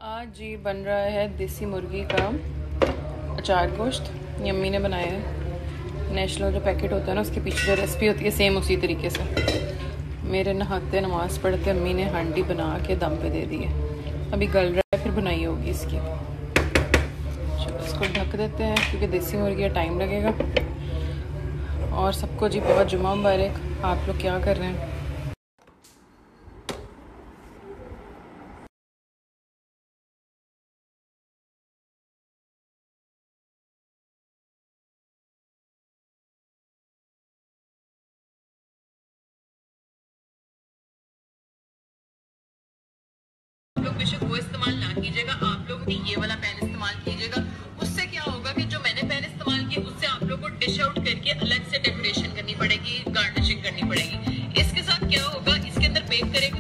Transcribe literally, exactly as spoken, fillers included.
आज जी बन रहा है देसी मुर्गी का अचार गोश्त। ये अम्मी ने बनाया है। नेशनल जो पैकेट होता है ना, उसके पीछे जो रेसिपी होती है सेम उसी तरीके से। मेरे नहाते नमाज पढ़ते अम्मी ने हांडी बना के दम पे दे दी है। अभी गल रहा है, फिर बनाई होगी इसकी। चलो इसको ढक देते हैं क्योंकि देसी मुर्गी का टाइम लगेगा। और सबको जी बहुत जुमा मुबारक। आप लोग क्या कर रहे हैं? लोग बेशक वो इस्तेमाल ना कीजिएगा, आप लोग भी ये वाला पैन इस्तेमाल कीजिएगा। उससे क्या होगा कि जो मैंने पैन इस्तेमाल किया उससे आप लोग को डिश आउट करके अलग से डेकोरेशन करनी पड़ेगी, गार्निशिंग करनी पड़ेगी। इसके साथ क्या होगा, इसके अंदर बेक करेगा